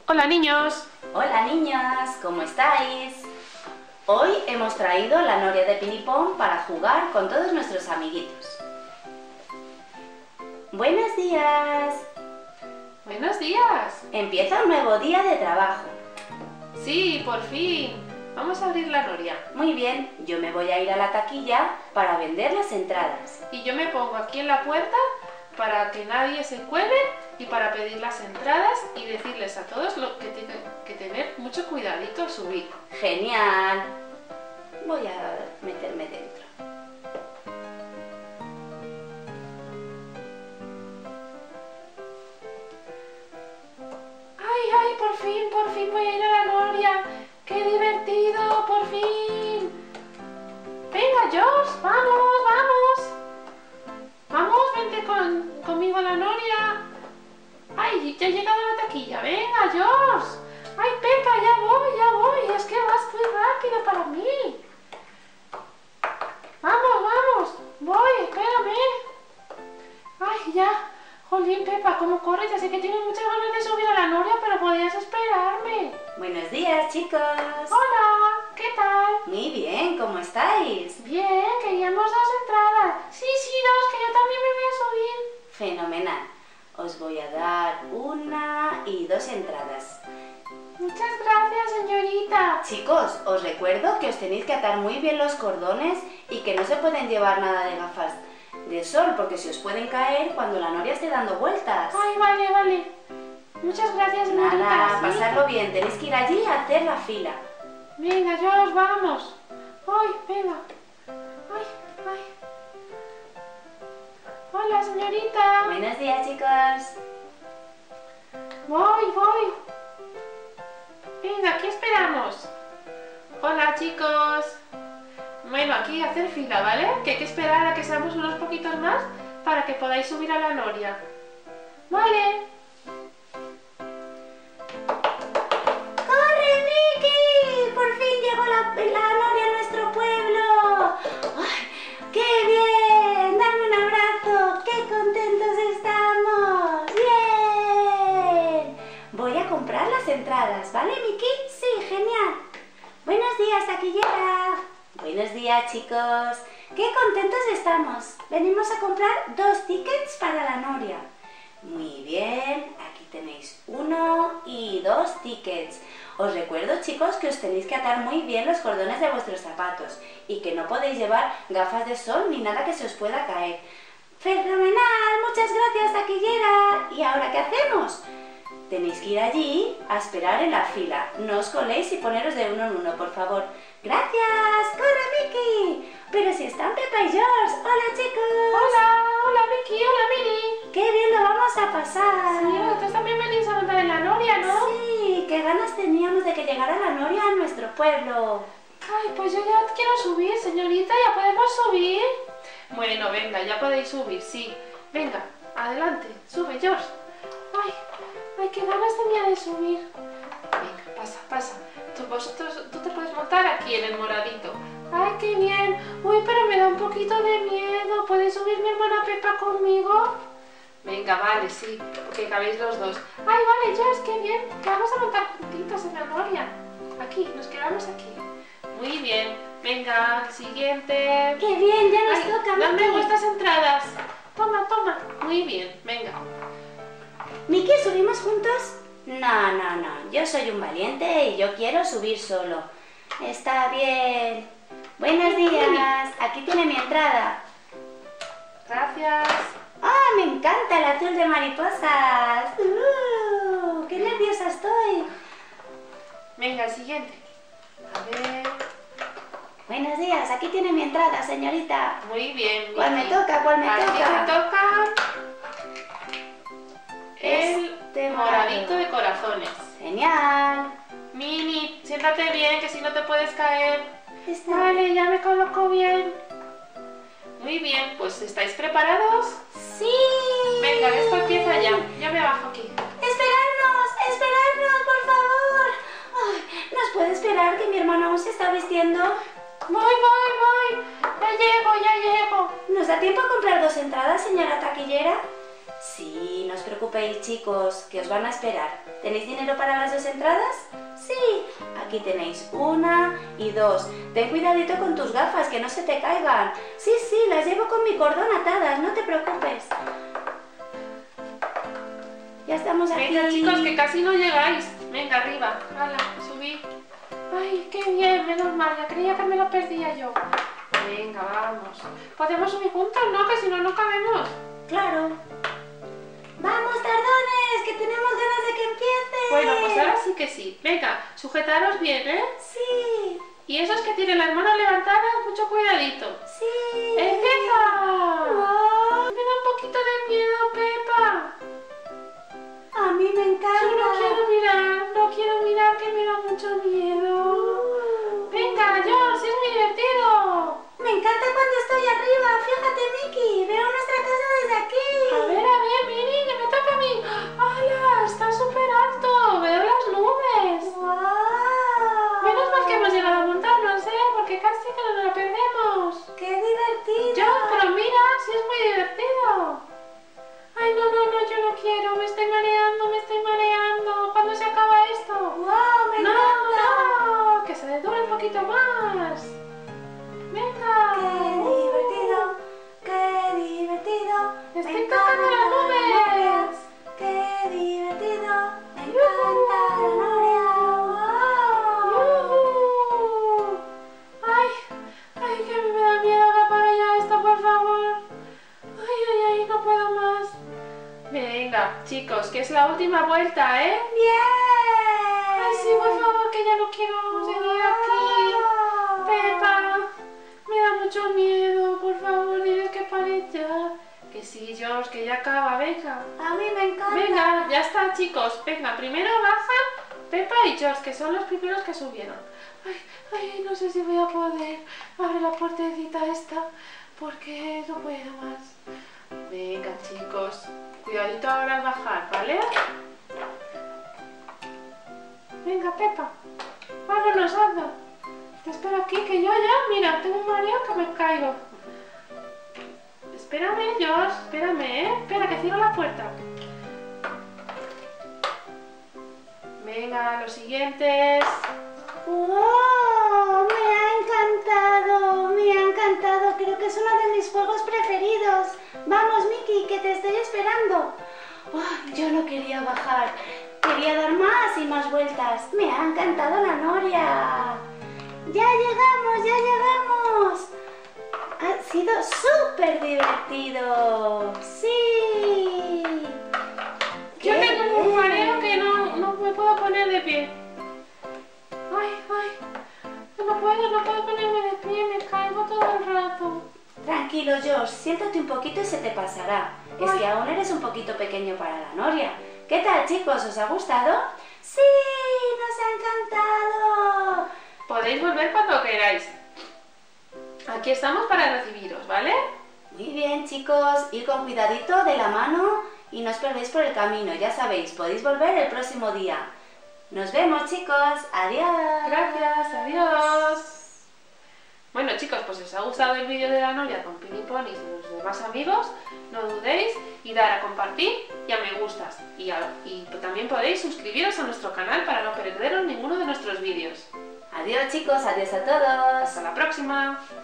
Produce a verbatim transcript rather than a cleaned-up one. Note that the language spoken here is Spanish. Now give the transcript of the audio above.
Hola niños. Hola niñas, ¿cómo estáis? Hoy hemos traído la noria de Pinipón para jugar con todos nuestros amiguitos. Buenos días. Buenos días. Empieza un nuevo día de trabajo. Sí, por fin. Vamos a abrir la noria. Muy bien, yo me voy a ir a la taquilla para vender las entradas. Y yo me pongo aquí en la puerta para que nadie se cuele y para pedir las entradas y decirles a todos lo que tienen que tener mucho cuidadito al subir. Genial. Voy a meterme dentro. ¡Ay, ay! Por fin, por fin voy a ir a la noria. ¡Qué divertido! ¡Por fin! Venga, George, vamos, vamos. Vamos, vente con, conmigo a la noria. ¡Ay, ya he llegado a la taquilla! ¡Venga, George! ¡Ay, Pepa, ya voy, ya voy! Es que vas muy rápido para mí. ¡Vamos, vamos! ¡Voy, espérame! ¡Ay, ya! Jolín, Pepa, ¿cómo corres? Ya sé que tienes muchas ganas de subir a la noria, pero podías esperarme. Buenos días, chicos. Hola, ¿qué tal? Muy bien, ¿cómo estáis? Bien, queríamos dos entradas. Sí, sí, dos, que yo también me voy a subir. Fenomenal. Os voy a dar una y dos entradas. Muchas gracias, señorita. Chicos, os recuerdo que os tenéis que atar muy bien los cordones y que no se pueden llevar nada de gafas de sol, porque se os pueden caer cuando la noria esté dando vueltas. Ay, vale, vale. Muchas gracias, señorita. Nada, ¿sí? pasarlo bien, tenéis que ir allí a hacer la fila. Venga, George, vamos. Ay, venga. Ay, ay. Hola, señorita. Buenos días, chicos. Voy, voy. Venga, aquí esperamos. Hola, chicos. Bueno, aquí hacer fila, ¿vale? Que hay que esperar a que seamos unos poquitos más para que podáis subir a la noria. Vale. ¡Corre, Miki! ¡Por fin llegó la, la noria a nuestro pueblo! ¡Ay, qué bien! ¡Dame un abrazo! ¡Qué contentos estamos! ¡Bien! Voy a comprar las entradas, ¿vale, Miki? Sí, genial. Buenos días, taquillera. Buenos días, chicos. ¡Qué contentos estamos! Venimos a comprar dos tickets para la noria. Muy bien, aquí tenéis uno y dos tickets. Os recuerdo, chicos, que os tenéis que atar muy bien los cordones de vuestros zapatos y que no podéis llevar gafas de sol ni nada que se os pueda caer. ¡Fenomenal! ¡Muchas gracias, taquillera! ¿Y ahora qué hacemos? Tenéis que ir allí a esperar en la fila. No os coléis y poneros de uno en uno, por favor. ¡Gracias! ¡Corre, Miki! Pero si están Pepa y George. ¡Hola, chicos! Hola, hola, Miki, hola, Mini. ¡Qué bien lo vamos a pasar! Sí, vosotros también venís a montar en la noria, ¿no? Sí, qué ganas teníamos de que llegara la noria a nuestro pueblo. Ay, pues yo ya quiero subir, señorita, ¿ya podemos subir? Bueno, venga, ya podéis subir, sí. Venga, adelante, sube, George. Ay, ay, qué ganas tenía de subir. Venga, pasa, pasa. Tú, vosotros, tú te puedes montar aquí en el moradito. Ay, qué bien. Uy, pero me da un poquito de miedo. ¿Puede subir mi hermana Pepa conmigo? Venga, vale, sí, porque cabéis los dos. Ay, vale, George, qué bien. Que vamos a montar juntitos en la noria. Aquí, nos quedamos aquí. Muy bien. Venga, siguiente. ¡Qué bien! Ya nos Ay, toca, dame Miki. vuestras entradas. Toma, toma. Muy bien, venga. ¿Miki, subimos juntos? No, no, no. Yo soy un valiente y yo quiero subir solo. Está bien. Buenos días. Aquí tiene mi entrada. Gracias. ¡Ah, me encanta el azul de mariposas! ¡Uh! ¡Qué nerviosa estoy! Venga, el siguiente. A ver. Buenos días. Aquí tiene mi entrada, señorita. Muy bien. ¿Cuál me Miki. toca? ¿Cuál me A ti toca? te toca el Este moradito de corazones. Genial. Mini, siéntate bien, que si no te puedes caer. Está- Vale, ya me coloco bien. Muy bien, pues ¿estáis preparados? ¡Sí! Venga, esto empieza ya. Yo me bajo aquí. ¡Esperadnos! ¡Esperadnos, por favor! Ay, ¿nos puede esperar que mi hermano aún se está vistiendo? Voy, voy, voy. Ya llego, ya llego. ¿Nos da tiempo a comprar dos entradas, señora taquillera? Sí, no os preocupéis, chicos, que os van a esperar. ¿Tenéis dinero para las dos entradas? Sí, aquí tenéis una y dos. Ten cuidadito con tus gafas, que no se te caigan. Sí, sí, las llevo con mi cordón atadas, no te preocupes. Ya estamos aquí. Venga, chicos, que casi no llegáis. Venga, arriba. Hala, subid. Ay, qué bien, menos mal. Ya creía que me lo perdía yo. Venga, vamos. ¿Podemos subir juntos? No, que si no, no cabemos. Claro. ¡Vamos, tardones! ¡Que tenemos ganas de que empiece! Bueno, pues ahora sí que sí. Venga, sujetaros bien, ¿eh? Sí. Y esos que tienen las manos levantadas, mucho cuidadito. Sí. ¡Empieza! Wow. Me da un poquito de miedo, Pepa. A mí me encanta. Yo no quiero mirar, no quiero mirar, que me da mucho miedo. Uh. Venga, George, es muy divertido. Me encanta cuando estoy arriba. Fíjate, Miki, veo nuestra casa desde aquí. A ver, a ver, Miri, que me toca a mí. ¡Hala! Está súper alto. Veo las nubes. Wow. Menos mal que hemos llegado a montarnos, ¿eh? Porque casi que no nos la perdemos. ¡Qué divertido! Yo, pero mira, sí es muy divertido. Ay, no, no, no, yo no quiero. Me estoy mareando, me estoy mareando. ¿Cuándo se acaba esto? ¡Wow! ¡Me no, encanta! no, que se detuve un poquito más. Venga. ¡Qué divertido! ¡Qué divertido! Estoy Me tocando las encantan nubes. ¡Qué divertido! ¡Me encanta la noria! ¡Wow! ¡Yujú! ¡Ay! ¡Ay, que me da miedo! Que apague ya esto, por favor. ¡Ay, ay, ay! No puedo más. Venga, chicos, que es la última vuelta, ¿eh? ¡Bien! ¡Ay, sí, por favor, que ya no quiero seguir aquí! ¡Pepa! Me da mucho miedo, por favor, diles que pare ya. Que sí, George, que ya acaba, venga. A mí me encanta. Venga, ya está, chicos. Venga, primero bajan Pepa y George, que son los primeros que subieron. Ay, ay, no sé si voy a poder. Abre la puertecita esta, porque no puedo más. Venga, chicos. Cuidadito ahora al bajar, ¿vale? Venga, Pepa. Vámonos, anda. Te espero aquí, que yo ya, mira, tengo un mareo que me caigo. Espérame, George, espérame, ¿eh? Espera, que cierro la puerta. Venga, los siguientes. ¡Wow! Me ha encantado, me ha encantado. Creo que es uno de mis juegos preferidos. Vamos, Miki, que te estoy esperando. Oh, yo no quería bajar. Quería dar más y más vueltas. Me ha encantado la noria. ¡Ya llegamos, ya llegamos! Ha sido súper divertido. ¡Sí! Yo ¡Qué tengo un bien! mareo que no, no me puedo poner de pie. Ay, ay. No puedo, no puedo ponerme de pie, me caigo todo el rato. Tranquilo, Josh, siéntate un poquito y se te pasará. Es Ay. que aún eres un poquito pequeño para la noria. ¿Qué tal, chicos? ¿Os ha gustado? ¡Sí! ¡Nos ha encantado! Podéis volver cuando queráis. Aquí estamos para recibiros, ¿vale? Muy bien, chicos. Ir con cuidadito de la mano y no os perdéis por el camino. Ya sabéis, podéis volver el próximo día. Nos vemos, chicos. Adiós. Gracias, adiós. Bueno, chicos, pues si os ha gustado el vídeo de la noria con Pini Ponis y los demás amigos, no dudéis y dar a compartir y a me gustas. Y, a, y también podéis suscribiros a nuestro canal para no perderos ninguno de nuestros vídeos. Adiós, chicos. Adiós a todos. Hasta la próxima.